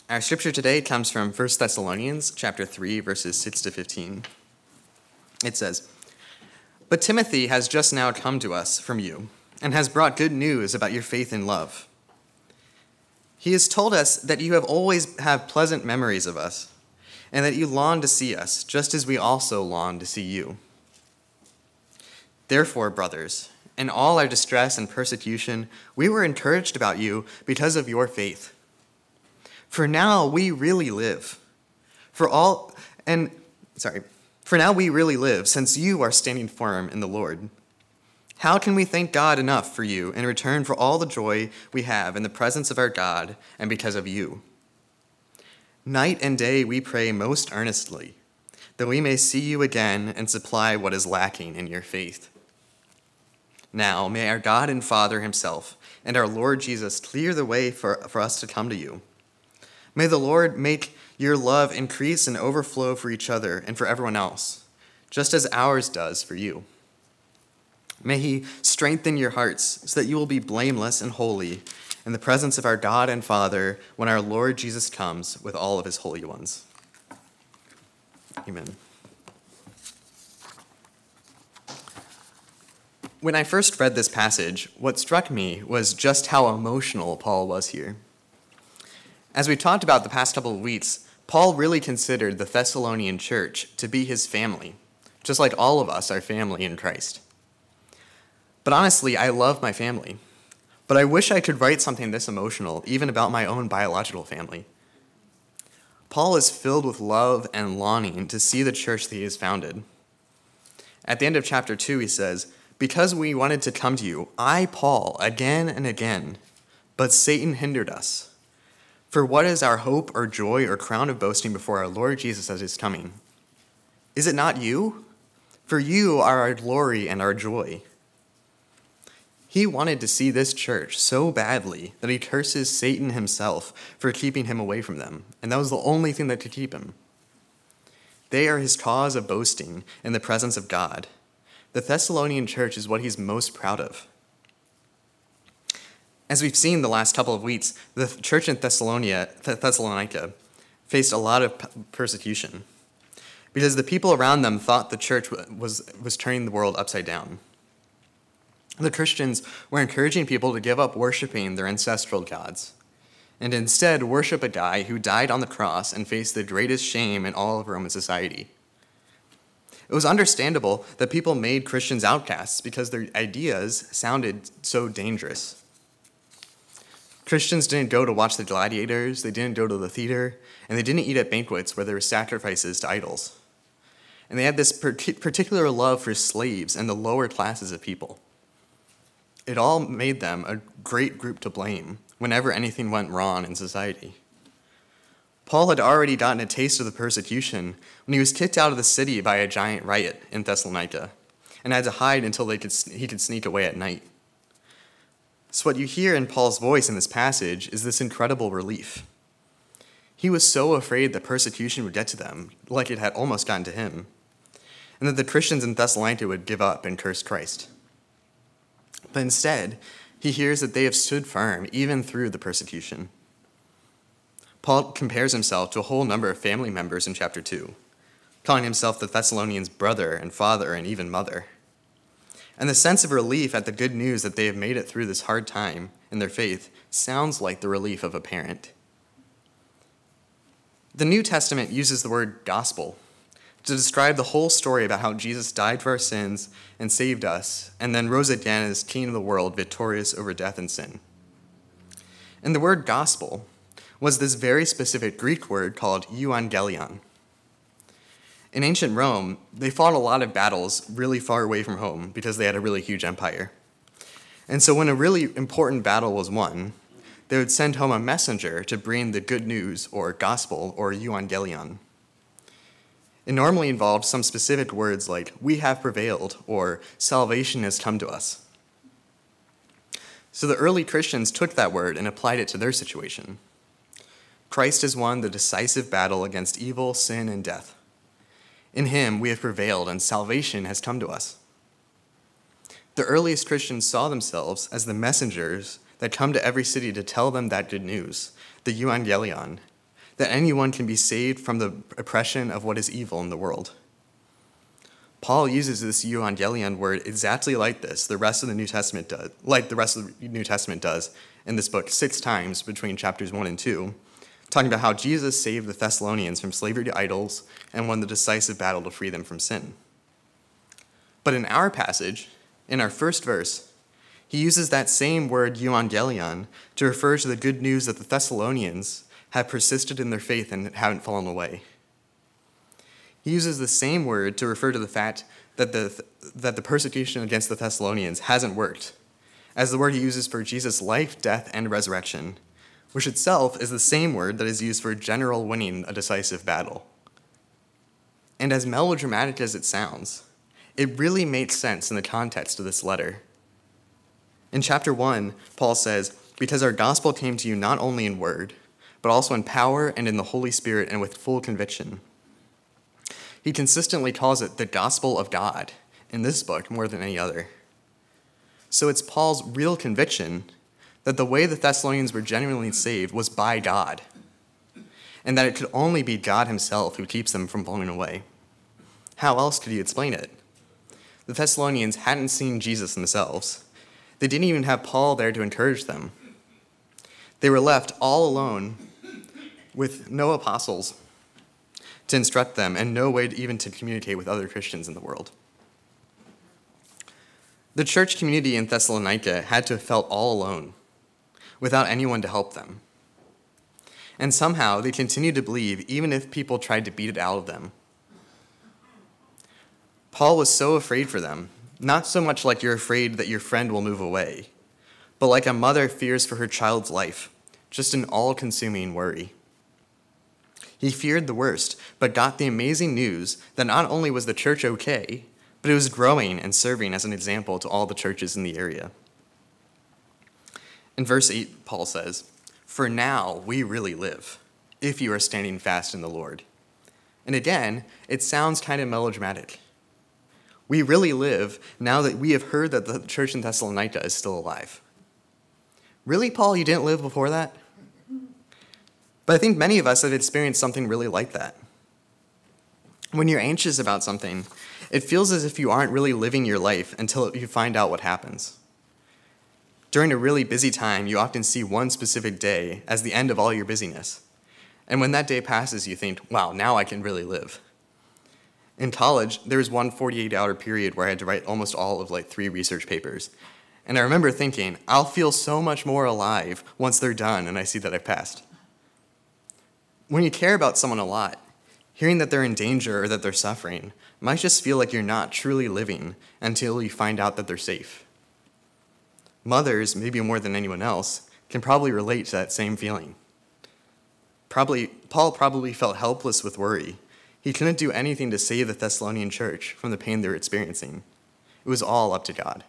Our scripture today comes from 1 Thessalonians chapter 3, verses 6 to 15. It says, "But Timothy has just now come to us from you and has brought good news about your faith and love. He has told us that you have always have pleasant memories of us and that you long to see us, just as we also long to see you. Therefore, brothers, in all our distress and persecution, we were encouraged about you because of your faith. For now we really live. For now we really live, since you are standing firm in the Lord. How can we thank God enough for you in return for all the joy we have in the presence of our God and because of you? Night and day we pray most earnestly, that we may see you again and supply what is lacking in your faith. Now may our God and Father himself and our Lord Jesus clear the way for us to come to you. May the Lord make your love increase and overflow for each other and for everyone else, just as ours does for you. May he strengthen your hearts so that you will be blameless and holy in the presence of our God and Father when our Lord Jesus comes with all of his holy ones." Amen. When I first read this passage, what struck me was just how emotional Paul was here. As we talked about the past couple of weeks, Paul really considered the Thessalonian church to be his family, just like all of us are family in Christ. But honestly, I love my family, but I wish I could write something this emotional even about my own biological family. Paul is filled with love and longing to see the church that he has founded. At the end of chapter 2, he says, "Because we wanted to come to you, I, Paul, again and again, but Satan hindered us. For what is our hope or joy or crown of boasting before our Lord Jesus at his coming? Is it not you? For you are our glory and our joy." He wanted to see this church so badly that he curses Satan himself for keeping him away from them, and that was the only thing that could keep him. They are his cause of boasting in the presence of God. The Thessalonian church is what he's most proud of. As we've seen the last couple of weeks, the church in Thessalonica faced a lot of persecution because the people around them thought the church was turning the world upside down. The Christians were encouraging people to give up worshiping their ancestral gods and instead worship a guy who died on the cross and faced the greatest shame in all of Roman society. It was understandable that people made Christians outcasts because their ideas sounded so dangerous. Christians didn't go to watch the gladiators, they didn't go to the theater, and they didn't eat at banquets where there were sacrifices to idols. And they had this particular love for slaves and the lower classes of people. It all made them a great group to blame whenever anything went wrong in society. Paul had already gotten a taste of the persecution when he was kicked out of the city by a giant riot in Thessalonica and had to hide until he could sneak away at night. So what you hear in Paul's voice in this passage is this incredible relief. He was so afraid that persecution would get to them, like it had almost gotten to him, and that the Christians in Thessalonica would give up and curse Christ. But instead, he hears that they have stood firm even through the persecution. Paul compares himself to a whole number of family members in chapter 2, calling himself the Thessalonians' brother and father and even mother. And the sense of relief at the good news that they have made it through this hard time in their faith sounds like the relief of a parent. The New Testament uses the word gospel to describe the whole story about how Jesus died for our sins and saved us, and then rose again as King of the world, victorious over death and sin. And the word gospel was this very specific Greek word called euangelion. In ancient Rome, they fought a lot of battles really far away from home because they had a really huge empire. And so when a really important battle was won, they would send home a messenger to bring the good news, or gospel, or euangelion. It normally involved some specific words like, "we have prevailed," or "salvation has come to us." So the early Christians took that word and applied it to their situation. Christ has won the decisive battle against evil, sin, and death. In him we have prevailed, and salvation has come to us. The earliest Christians saw themselves as the messengers that come to every city to tell them that good news, the euangelion, that anyone can be saved from the oppression of what is evil in the world. Paul uses this euangelion word exactly like this, the rest of the New Testament does in this book 6 times between chapters 1 and 2, talking about how Jesus saved the Thessalonians from slavery to idols and won the decisive battle to free them from sin. But in our passage, in our first verse, he uses that same word euangelion to refer to the good news that the Thessalonians have persisted in their faith and haven't fallen away. He uses the same word to refer to the fact that the persecution against the Thessalonians hasn't worked, as the word he uses for Jesus' life, death, and resurrection, which itself is the same word that is used for a general winning a decisive battle. And as melodramatic as it sounds, it really makes sense in the context of this letter. In chapter 1, Paul says, "Because our gospel came to you not only in word, but also in power and in the Holy Spirit and with full conviction." He consistently calls it the gospel of God in this book more than any other. So it's Paul's real conviction that the way the Thessalonians were genuinely saved was by God, and that it could only be God himself who keeps them from falling away. How else could he explain it? The Thessalonians hadn't seen Jesus themselves. They didn't even have Paul there to encourage them. They were left all alone with no apostles to instruct them and no way even to communicate with other Christians in the world. The church community in Thessalonica had to have felt all alone, without anyone to help them. And somehow they continued to believe even if people tried to beat it out of them. Paul was so afraid for them, not so much like you're afraid that your friend will move away, but like a mother fears for her child's life, just an all-consuming worry. He feared the worst, but got the amazing news that not only was the church okay, but it was growing and serving as an example to all the churches in the area. In verse 8, Paul says, "For now we really live, if you are standing fast in the Lord." And again, it sounds kind of melodramatic. We really live now that we have heard that the church in Thessalonica is still alive. Really, Paul, you didn't live before that? But I think many of us have experienced something really like that. When you're anxious about something, it feels as if you aren't really living your life until you find out what happens. During a really busy time, you often see one specific day as the end of all your busyness. And when that day passes, you think, wow, now I can really live. In college, there was one 48-hour period where I had to write almost all of 3 research papers. And I remember thinking, I'll feel so much more alive once they're done and I see that I've passed. When you care about someone a lot, hearing that they're in danger or that they're suffering might just feel like you're not truly living until you find out that they're safe. Mothers, maybe more than anyone else, can probably relate to that same feeling. Paul probably felt helpless with worry. He couldn't do anything to save the Thessalonian church from the pain they were experiencing. It was all up to God.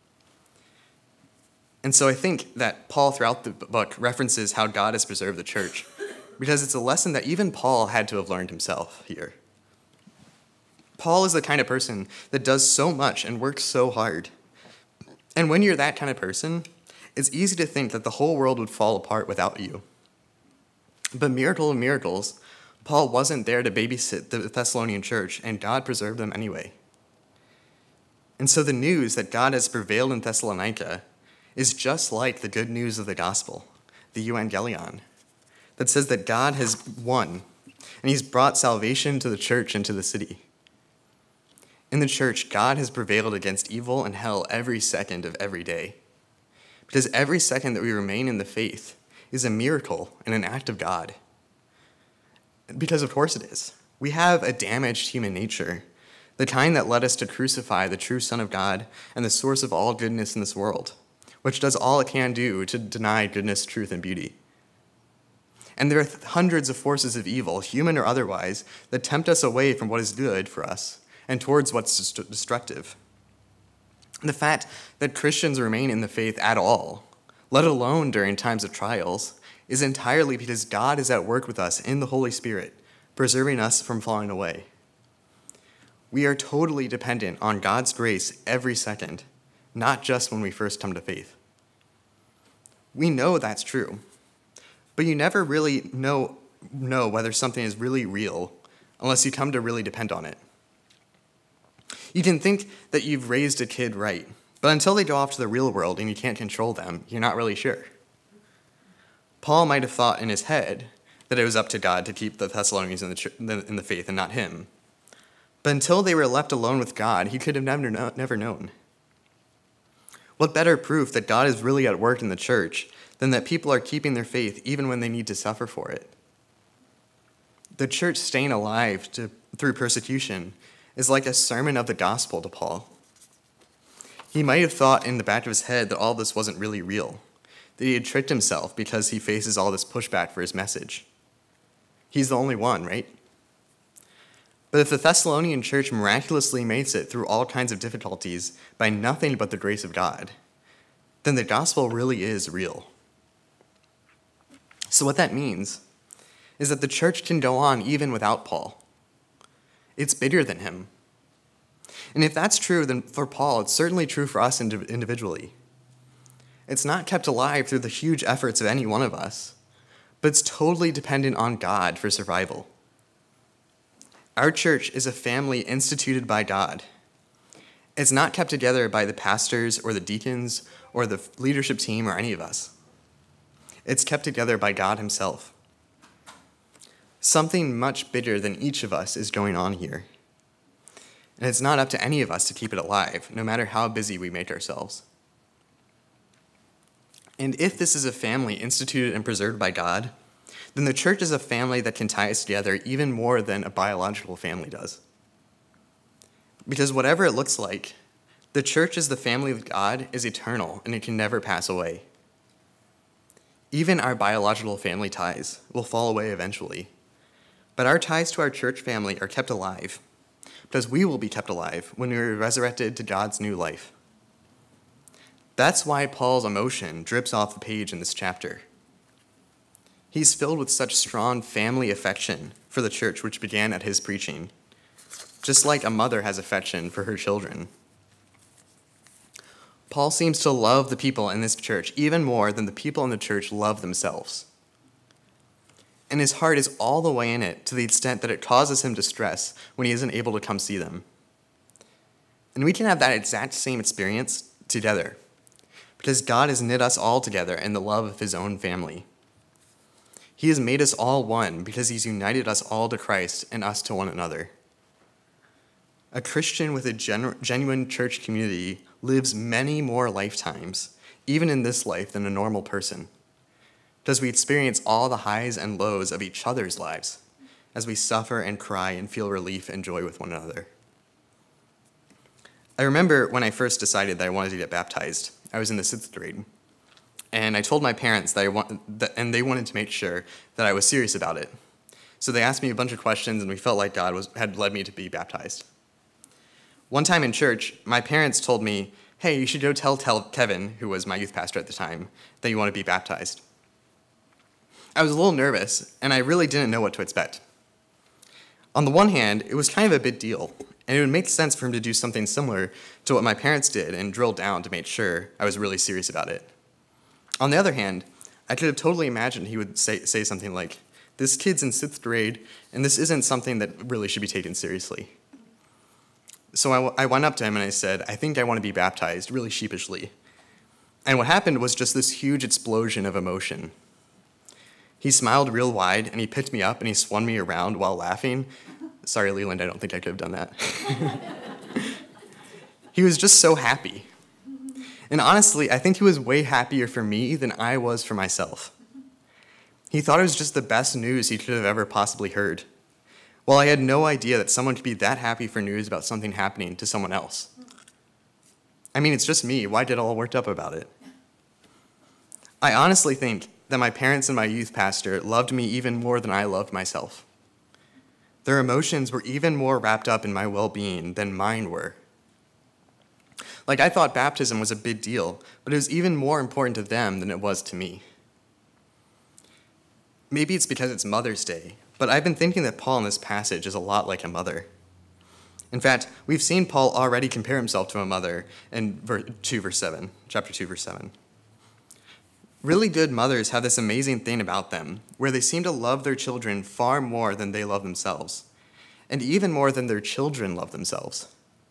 And so I think that Paul, throughout the book, references how God has preserved the church, because it's a lesson that even Paul had to have learned himself here. Paul is the kind of person that does so much and works so hard. And when you're that kind of person, it's easy to think that the whole world would fall apart without you. But miracle of miracles, Paul wasn't there to babysit the Thessalonian church, and God preserved them anyway. And so the news that God has prevailed in Thessalonica is just like the good news of the gospel, the euangelion, that says that God has won, and he's brought salvation to the church and to the city. In the church, God has prevailed against evil and hell every second of every day, because every second that we remain in the faith is a miracle and an act of God. Because of course it is. We have a damaged human nature, the kind that led us to crucify the true Son of God and the source of all goodness in this world, which does all it can do to deny goodness, truth, and beauty. And there are hundreds of forces of evil, human or otherwise, that tempt us away from what is good for us and towards what's destructive. The fact that Christians remain in the faith at all, let alone during times of trials, is entirely because God is at work with us in the Holy Spirit, preserving us from falling away. We are totally dependent on God's grace every second, not just when we first come to faith. We know that's true, but you never really know know whether something is really real unless you come to really depend on it. You can think that you've raised a kid right, but until they go off to the real world and you can't control them, you're not really sure. Paul might have thought in his head that it was up to God to keep the Thessalonians in the faith and not him. But until they were left alone with God, he could have never known. What better proof that God is really at work in the church than that people are keeping their faith even when they need to suffer for it? The church staying alive through persecution is like a sermon of the gospel to Paul. He might have thought in the back of his head that all this wasn't really real, that he had tricked himself because he faces all this pushback for his message. He's the only one, right? But if the Thessalonian church miraculously makes it through all kinds of difficulties by nothing but the grace of God, then the gospel really is real. So what that means is that the church can go on even without Paul. It's bigger than him. And if that's true, then for Paul, it's certainly true for us individually. It's not kept alive through the huge efforts of any one of us, but it's totally dependent on God for survival. Our church is a family instituted by God. It's not kept together by the pastors or the deacons or the leadership team or any of us. It's kept together by God himself. Something much bigger than each of us is going on here. And it's not up to any of us to keep it alive, no matter how busy we make ourselves. And if this is a family instituted and preserved by God, then the church is a family that can tie us together even more than a biological family does. Because whatever it looks like, the church as the family of God is eternal and it can never pass away. Even our biological family ties will fall away eventually, but our ties to our church family are kept alive because we will be kept alive when we are resurrected to God's new life. That's why Paul's emotion drips off the page in this chapter. He's filled with such strong family affection for the church which began at his preaching, just like a mother has affection for her children. Paul seems to love the people in this church even more than the people in the church love themselves. And his heart is all the way in it to the extent that it causes him distress when he isn't able to come see them. And we can have that exact same experience together, because God has knit us all together in the love of his own family. He has made us all one because he's united us all to Christ and us to one another. A Christian with a genuine church community lives many more lifetimes, even in this life, than a normal person, because we experience all the highs and lows of each other's lives as we suffer and cry and feel relief and joy with one another. I remember when I first decided that I wanted to get baptized, I was in the 6th grade. And I told my parents and they wanted to make sure that I was serious about it. So they asked me a bunch of questions, and we felt like God had led me to be baptized. One time in church, my parents told me, hey, you should go tell Kevin, who was my youth pastor at the time, that you want to be baptized. I was a little nervous, and I really didn't know what to expect. On the one hand, it was kind of a big deal, and it would make sense for him to do something similar to what my parents did and drill down to make sure I was really serious about it. On the other hand, I could have totally imagined he would say something like, this kid's in 6th grade, and this isn't something that really should be taken seriously. So I went up to him and I said, I think I want to be baptized, really sheepishly. And what happened was just this huge explosion of emotion. He smiled real wide, and he picked me up, and he swung me around while laughing. Sorry, Leland, I don't think I could have done that. He was just so happy. And honestly, I think he was way happier for me than I was for myself. He thought it was just the best news he could have ever possibly heard. Well, I had no idea that someone could be that happy for news about something happening to someone else. I mean, it's just me. Why get all worked up about it? I honestly think that my parents and my youth pastor loved me even more than I loved myself. Their emotions were even more wrapped up in my well-being than mine were. Like, I thought baptism was a big deal, but it was even more important to them than it was to me. Maybe it's because it's Mother's Day, but I've been thinking that Paul in this passage is a lot like a mother. In fact, we've seen Paul already compare himself to a mother in chapter 2, verse 7. Really good mothers have this amazing thing about them, where they seem to love their children far more than they love themselves, and even more than their children love themselves.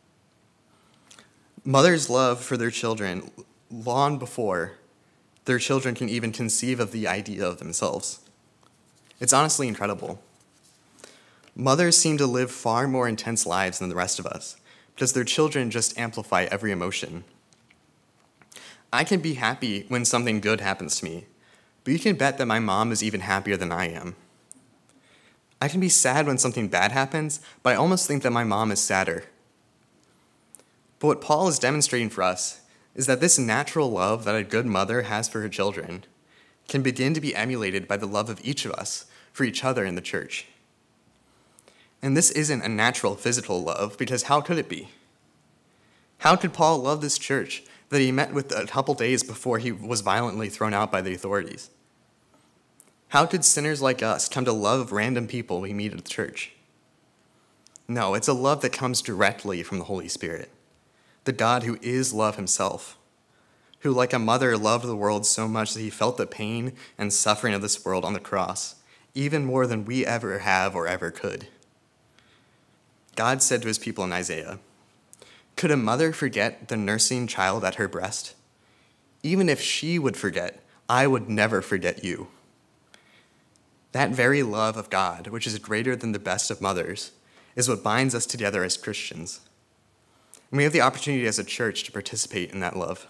Mothers love for their children long before their children can even conceive of the idea of themselves. It's honestly incredible. Mothers seem to live far more intense lives than the rest of us, because their children just amplify every emotion. I can be happy when something good happens to me, but you can bet that my mom is even happier than I am. I can be sad when something bad happens, but I almost think that my mom is sadder. But what Paul is demonstrating for us is that this natural love that a good mother has for her children can begin to be emulated by the love of each of us for each other in the church. And this isn't a natural physical love, because how could it be? How could Paul love this church that he met with a couple days before he was violently thrown out by the authorities? How could sinners like us come to love random people we meet at the church? No, it's a love that comes directly from the Holy Spirit, the God who is love himself, who like a mother loved the world so much that he felt the pain and suffering of this world on the cross, even more than we ever have or ever could. God said to his people in Isaiah, "Could a mother forget the nursing child at her breast? Even if she would forget, I would never forget you." That very love of God, which is greater than the best of mothers, is what binds us together as Christians. And we have the opportunity as a church to participate in that love.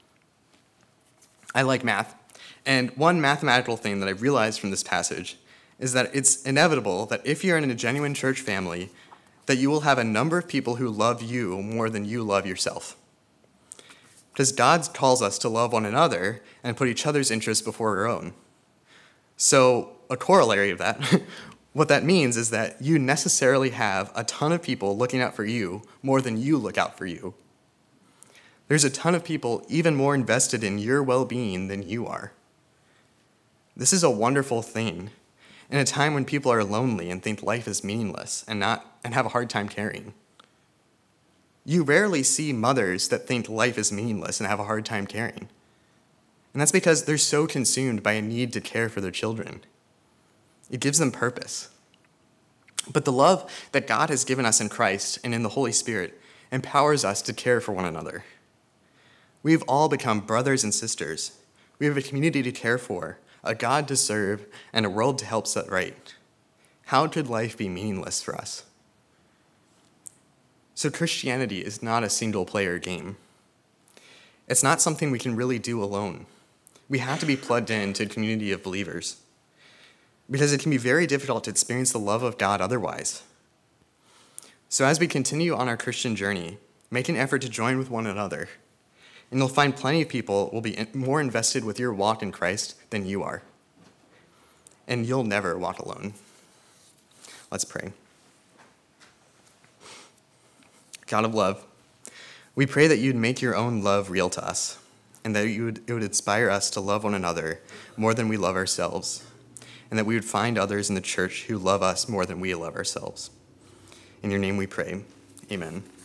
I like math, and one mathematical thing that I've realized from this passage is that it's inevitable that if you're in a genuine church family, that you will have a number of people who love you more than you love yourself. Because God calls us to love one another and put each other's interests before our own. So a corollary of that, what that means is that you necessarily have a ton of people looking out for you more than you look out for you. There's a ton of people even more invested in your well-being than you are. This is a wonderful thing in a time when people are lonely and think life is meaningless and have a hard time caring. You rarely see mothers that think life is meaningless and have a hard time caring. And that's because they're so consumed by a need to care for their children. It gives them purpose. But the love that God has given us in Christ and in the Holy Spirit empowers us to care for one another. We've all become brothers and sisters. We have a community to care for, a God to serve, and a world to help set right. How could life be meaningless for us? So Christianity is not a single-player game. It's not something we can really do alone. We have to be plugged into a community of believers, because it can be very difficult to experience the love of God otherwise. So as we continue on our Christian journey, make an effort to join with one another, and you'll find plenty of people will be more invested with your walk in Christ than you are. And you'll never walk alone. Let's pray. God of love, we pray that you'd make your own love real to us, and that it would inspire us to love one another more than we love ourselves, and that we would find others in the church who love us more than we love ourselves. In your name we pray. Amen.